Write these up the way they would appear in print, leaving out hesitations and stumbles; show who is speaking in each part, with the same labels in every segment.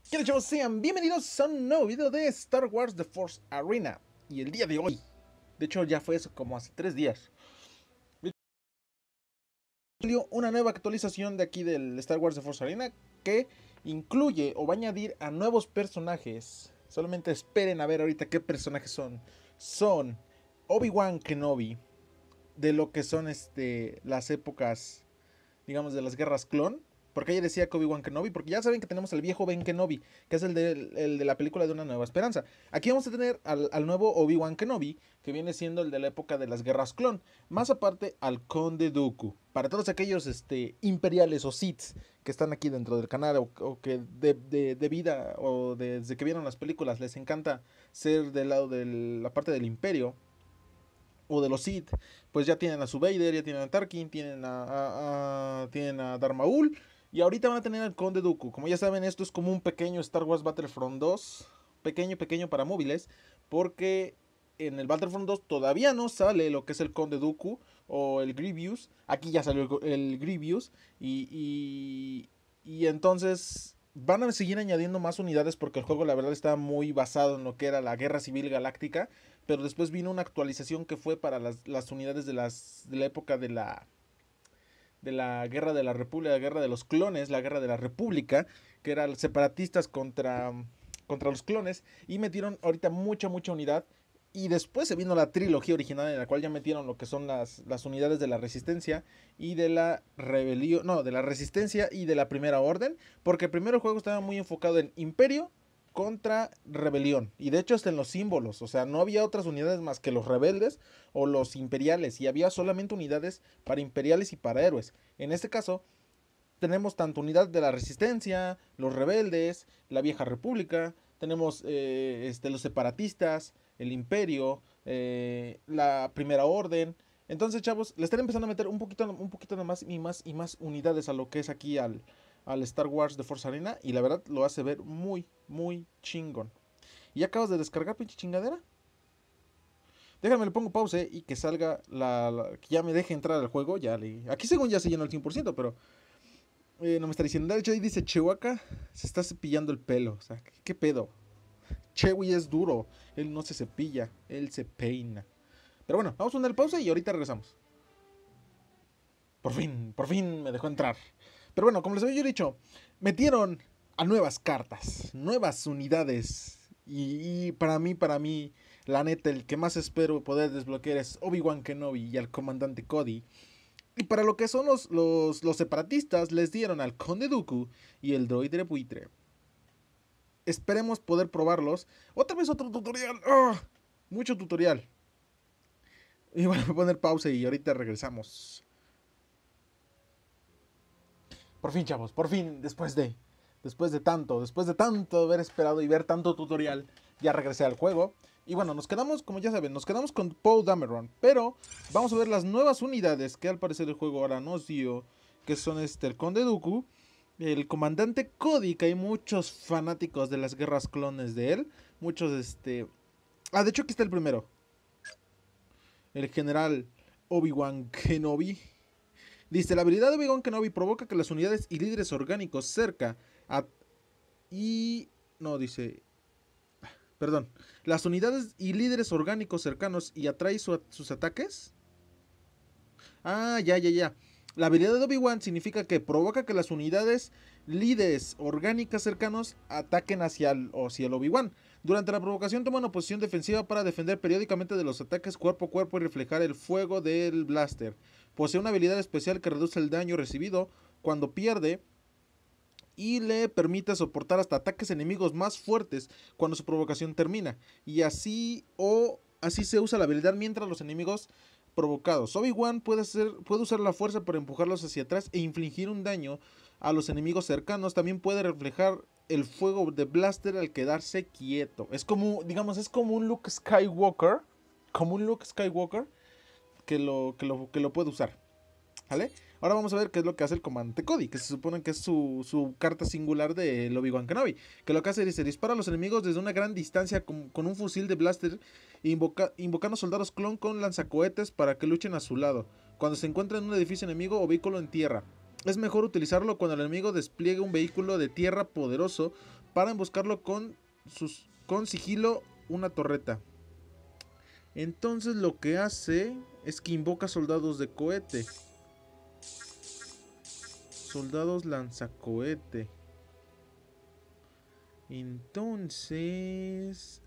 Speaker 1: ¿Qué tal, chavos? Sean bienvenidos a un nuevo video de Star Wars The Force Arena. Y el día de hoy, de hecho ya fue eso como hace 3 días, salió una nueva actualización de aquí del Star Wars The Force Arena que incluye o va a añadir a nuevos personajes. Solamente esperen a ver ahorita qué personajes son. Son Obi-Wan Kenobi, de lo que son las épocas, digamos, de las guerras clon. Porque ella decía que Obi-Wan Kenobi, porque ya saben que tenemos al viejo Ben Kenobi, que es el de la película de Una Nueva Esperanza. Aquí vamos a tener al nuevo Obi-Wan Kenobi, que viene siendo el de la época de las guerras clon. Más aparte, al Conde Dooku. Para todos aquellos imperiales o Siths que están aquí dentro del canal, o que de vida, o desde que vieron las películas, les encanta ser del lado de la parte del imperio o de los Sith, pues ya tienen a su Vader, ya tienen a Tarkin, tienen a Darth Maul, y ahorita van a tener al Conde Dooku. Como ya saben, esto es como un pequeño Star Wars Battlefront 2, pequeño para móviles, porque en el Battlefront 2 todavía no sale lo que es el Conde Dooku o el Grievous. Aquí ya salió el Grievous, y entonces van a seguir añadiendo más unidades porque el juego la verdad está muy basado en lo que era la Guerra Civil Galáctica. Pero después vino una actualización que fue para las unidades de la época de la Guerra de la República, la Guerra de los Clones, la Guerra de la República, que eran separatistas contra los clones, y metieron ahorita mucha unidad. Y después se vino la trilogía original en la cual ya metieron lo que son las unidades de la Resistencia y de la Rebelión, no, de la Resistencia y de la Primera Orden, porque primero el juego estaba muy enfocado en Imperio contra Rebelión, y de hecho hasta en los símbolos, o sea, no había otras unidades más que los rebeldes o los imperiales, y había solamente unidades para imperiales y para héroes. En este caso tenemos tanto unidad de la Resistencia, los rebeldes, la Vieja República, tenemos los separatistas, el Imperio, la Primera Orden. Entonces, chavos, le están empezando a meter un poquito de más unidades a lo que es aquí al Star Wars The Force Arena, y la verdad lo hace ver muy chingón. ¿Y ya acabas de descargar, pinche chingadera? Déjame, le pongo pause y que salga que ya me deje entrar al juego. Aquí según ya se llenó el 100%, pero no me está diciendo. De hecho, ahí dice Chewbacca se está cepillando el pelo. O sea, ¿qué pedo? Chewie es duro. Él no se cepilla, él se peina. Pero bueno, vamos a poner pausa y ahorita regresamos. Por fin me dejó entrar. Pero bueno, como les había dicho, metieron a nuevas cartas, nuevas unidades. Y para mí, la neta, el que más espero poder desbloquear es Obi-Wan Kenobi y al comandante Cody. Y para lo que son los separatistas, les dieron al Conde Dooku y el droide buitre. Esperemos poder probarlos. Otra vez otro tutorial. ¡Oh! Mucho tutorial. Y bueno, voy a poner pausa y ahorita regresamos. Por fin, chavos, por fin, después de tanto haber esperado y ver tanto tutorial, ya regresé al juego. Y bueno, nos quedamos, como ya saben, nos quedamos con Poe Dameron. Pero vamos a ver las nuevas unidades que al parecer el juego ahora nos dio, que son el Conde Dooku, el comandante Cody, que hay muchos fanáticos de las guerras clones de él. Muchos, de hecho aquí está el primero. El general Obi-Wan Kenobi. Dice, la habilidad de Obi-Wan Kenobi provoca que las unidades y líderes orgánicos cerca no, dice... Perdón. Las unidades y líderes orgánicos cercanos y atrae sus ataques. Ah, ya. La habilidad de Obi-Wan significa que provoca que las unidades líderes orgánicas cercanos ataquen hacia el Obi-Wan. Durante la provocación toma una posición defensiva para defender periódicamente de los ataques cuerpo a cuerpo y reflejar el fuego del blaster. Posee una habilidad especial que reduce el daño recibido cuando pierde y le permite soportar hasta ataques enemigos más fuertes cuando su provocación termina. Y así se usa la habilidad mientras los enemigos provocados. Obi-Wan puede usar la fuerza para empujarlos hacia atrás e infligir un daño a los enemigos cercanos. También puede reflejar el fuego de blaster al quedarse quieto. Es como un Luke Skywalker. Como un Luke Skywalker que lo puede usar. ¿Vale? Ahora vamos a ver qué es lo que hace el comandante Cody, que se supone que es su carta singular de Obi-Wan Kenobi. Que lo que hace es dispara a los enemigos desde una gran distancia con un fusil de blaster, invocando soldados clon con lanzacohetes para que luchen a su lado. Cuando se encuentra en un edificio enemigo o vehículo en tierra. Es mejor utilizarlo cuando el enemigo despliegue un vehículo de tierra poderoso para emboscarlo con sigilo una torreta. Entonces lo que hace es que invoca soldados de cohete. Soldados lanzacohete. Entonces...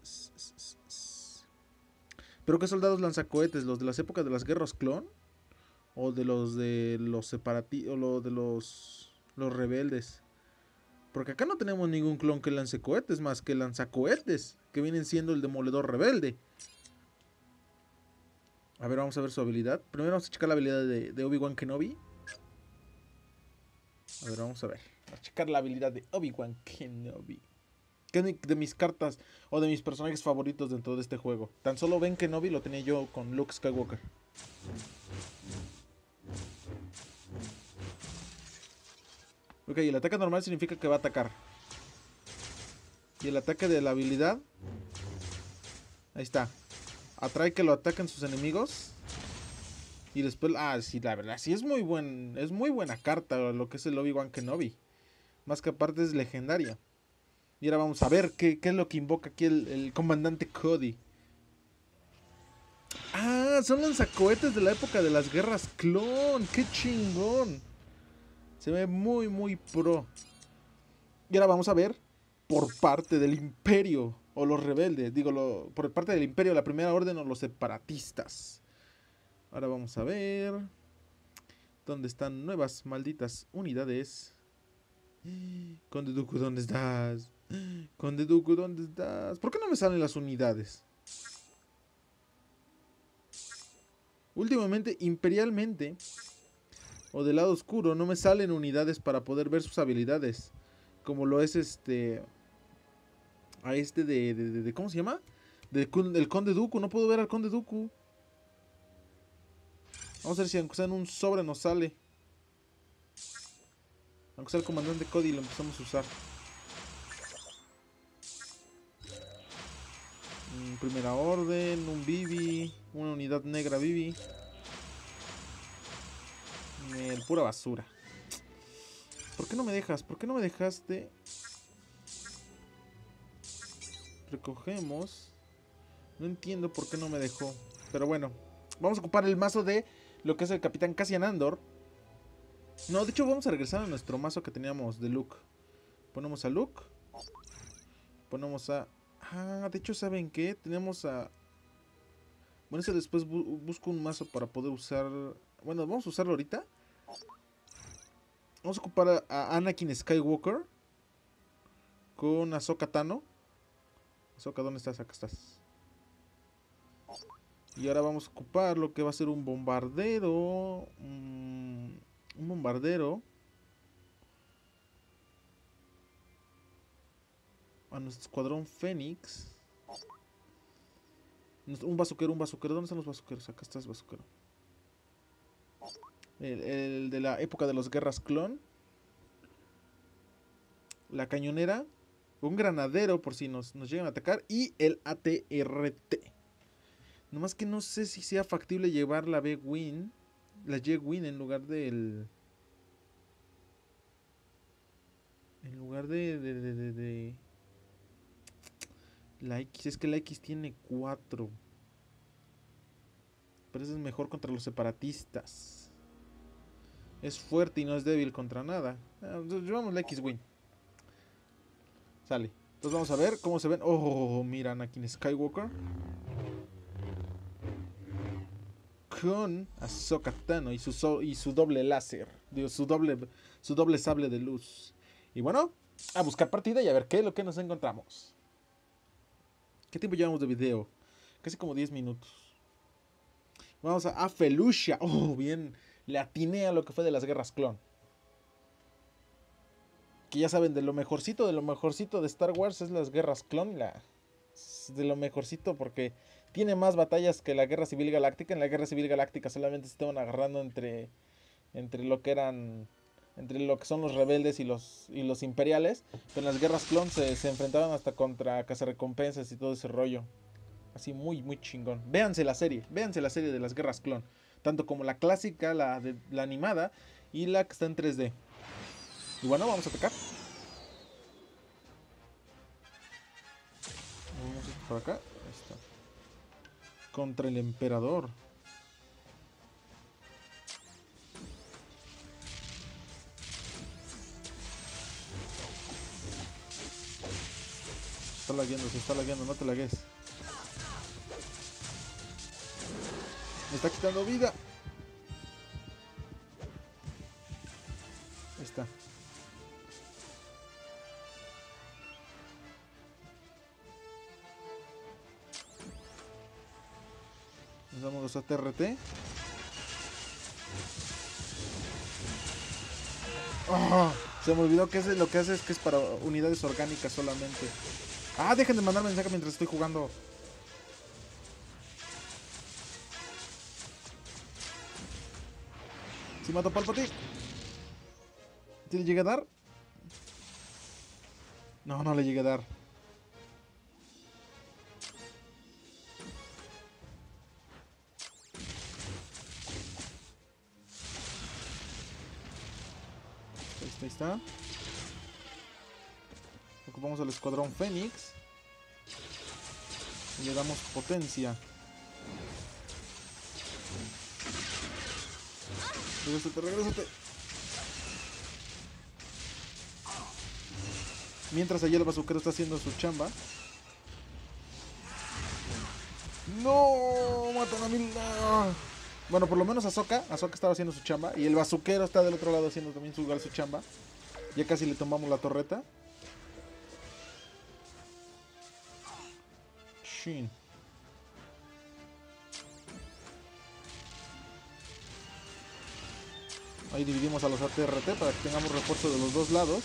Speaker 1: ¿Pero qué soldados lanzacohetes? ¿Los de las épocas de las guerras clon? ¿O de los separatistas? ¿O lo de los rebeldes? Porque acá no tenemos ningún clon que lance cohetes más que lanzacohetes, que vienen siendo el demoledor rebelde. A ver, vamos a ver su habilidad. Primero vamos a checar la habilidad de Obi-Wan Kenobi. A ver, vamos a ver. A checar la habilidad de Obi-Wan Kenobi. Que es de mis cartas o de mis personajes favoritos dentro de este juego. Tan solo Ben Kenobi lo tenía yo con Luke Skywalker. Ok, el ataque normal significa que va a atacar. Y el ataque de la habilidad... Ahí está. Atrae que lo ataquen sus enemigos. Y después... Ah, sí, la verdad, sí es muy buena carta lo que es el Obi-Wan Kenobi. Más que aparte es legendaria. Y ahora vamos a ver qué es lo que invoca aquí el comandante Cody. Ah, son lanzacohetes de la época de las guerras clon. ¡Qué chingón! Se ve muy, muy pro. Y ahora vamos a ver por parte del Imperio o los rebeldes. Digo, por parte del Imperio, la Primera Orden o los separatistas. Ahora vamos a ver dónde están nuevas malditas unidades. Conde Dooku, ¿dónde estás? Conde Dooku, ¿dónde estás? ¿Por qué no me salen las unidades? Últimamente, imperialmente, o del lado oscuro, no me salen unidades para poder ver sus habilidades. Como lo es a de ¿cómo se llama? El Conde Dooku, no puedo ver al Conde Dooku. Vamos a ver si aunque sea en un sobre nos sale. Aunque sea el comandante Cody lo empezamos a usar. Primera orden, un Bibi, una unidad negra Bibi. Pura basura. ¿Por qué no me dejas? ¿Por qué no me dejaste? Recogemos. No entiendo por qué no me dejó. Pero bueno, vamos a ocupar el mazo de lo que es el Capitán Cassian Andor. No, de hecho vamos a regresar a nuestro mazo que teníamos de Luke. Ponemos a Luke. Ponemos a... Ah, de hecho, ¿saben qué? Tenemos a... Bueno, eso después busco un mazo para poder usar... Bueno, vamos a usarlo ahorita. Vamos a ocupar a Anakin Skywalker con Ahsoka Tano. Ahsoka, ¿dónde estás? Acá estás. Y ahora vamos a ocupar lo que va a ser un bombardero. Un bombardero. A nuestro escuadrón Fénix. Un bazuquero. ¿Dónde están los bazuqueros? Acá estás, bazuquero. El de la época de las guerras clon. La cañonera. Un granadero por si nos llegan a atacar. Y el ATRT. Nomás que no sé si sea factible llevar la B-Wing. La J-Wing en lugar del... En lugar de... La X. Es que la X tiene 4. Pero eso es mejor contra los separatistas. Es fuerte y no es débil contra nada. Llevamos la X-Wing. Sale. Entonces vamos a ver cómo se ven. Oh, mira, Anakin Skywalker. Con Ahsoka Tano y su doble láser. Digo, su doble sable de luz. Y bueno, a buscar partida y a ver qué es lo que nos encontramos. ¿Qué tiempo llevamos de video? Casi como 10 minutos. Vamos a Felucia. Oh, bien. Le atiné a lo que fue de las guerras clon. Que ya saben, de lo mejorcito de Star Wars es las guerras clon. De lo mejorcito porque tiene más batallas que la Guerra Civil Galáctica. En la Guerra Civil Galáctica solamente se estaban agarrando entre lo que eran... Entre lo que son los rebeldes y los imperiales. Pero en las guerras clon se enfrentaban hasta contra cazarrecompensas y todo ese rollo. Así muy, muy chingón. Véanse la serie de las guerras clon. Tanto como la clásica, la animada y la que está en 3D. Y bueno, vamos a atacar. Por acá. Ahí está. Contra el emperador. Se está lagueando, no te lagues. Me está quitando vida. Ahí está. Nos damos los ATRT. ¡Oh! Se me olvidó que lo que hace es que es para unidades orgánicas solamente. Ah, dejen de mandar mensaje mientras estoy jugando. ¿Sí mató Palpatine? ¿Sí le llegué a dar? No, no le llegué a dar. Ahí está. Ocupamos el escuadrón Fénix. Y le damos potencia. Regrésate, regrésate. Mientras allá el bazuquero está haciendo su chamba. ¡No! ¡Matan a mí! ¡No! Bueno, por lo menos Ahsoka estaba haciendo su chamba. Y el bazuquero está del otro lado haciendo también su chamba. Ya casi le tomamos la torreta. Shin. Ahí dividimos a los ATRT para que tengamos refuerzo de los dos lados.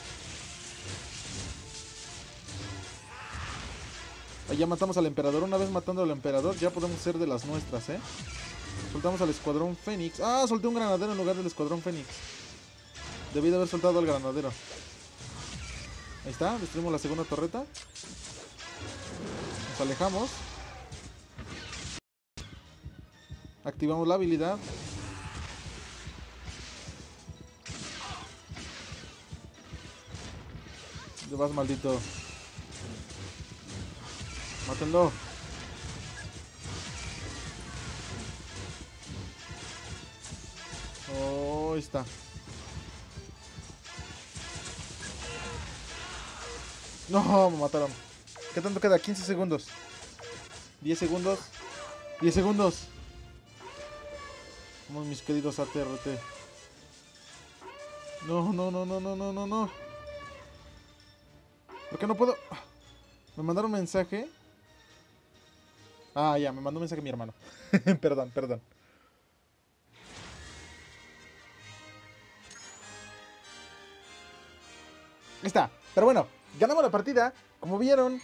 Speaker 1: Ahí ya matamos al emperador. Una vez matando al emperador ya podemos ser de las nuestras, ¿eh? Soltamos al escuadrón Fénix. ¡Ah! Solté un granadero en lugar del escuadrón Fénix. Debí de haber soltado al granadero. Ahí está, destruimos la segunda torreta. Nos alejamos. Activamos la habilidad. ¿Dónde vas, maldito? Mátenlo. Oh, ahí está. No, me mataron. ¿Qué tanto queda? 15 segundos. 10 segundos. 10 segundos. Vamos, mis queridos ATRT. No, no, no, no, no, no, no, no. ¿Por qué no puedo? Me mandaron un mensaje. Ah, ya, me mandó un mensaje mi hermano. Perdón, perdón. Ahí está. Pero bueno, ganamos la partida. Como vieron,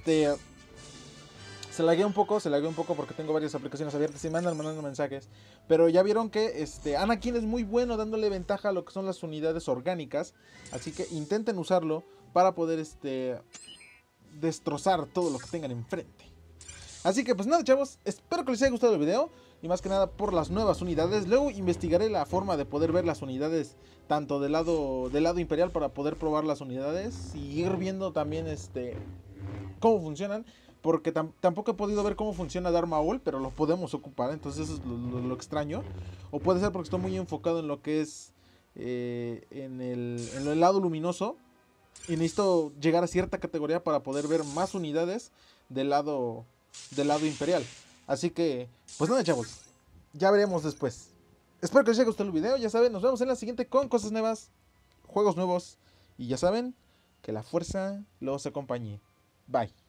Speaker 1: se laguea un poco porque tengo varias aplicaciones abiertas y me andan mandando mensajes. Pero ya vieron que Anakin es muy bueno dándole ventaja a lo que son las unidades orgánicas. Así que intenten usarlo para poder destrozar todo lo que tengan enfrente. Así que pues nada, chavos, espero que les haya gustado el video. Y más que nada por las nuevas unidades. Luego investigaré la forma de poder ver las unidades tanto del lado imperial para poder probar las unidades. Y ir viendo también cómo funcionan. Porque tampoco he podido ver cómo funciona Darth Maul, pero lo podemos ocupar. Entonces eso es lo extraño. O puede ser porque estoy muy enfocado en lo que es en el lado luminoso. Y necesito llegar a cierta categoría para poder ver más unidades del lado imperial. Así que, pues nada, chavos, ya veremos después. Espero que les haya gustado el video. Ya saben, nos vemos en la siguiente con cosas nuevas, juegos nuevos. Y ya saben, que la fuerza los acompañe. Bye.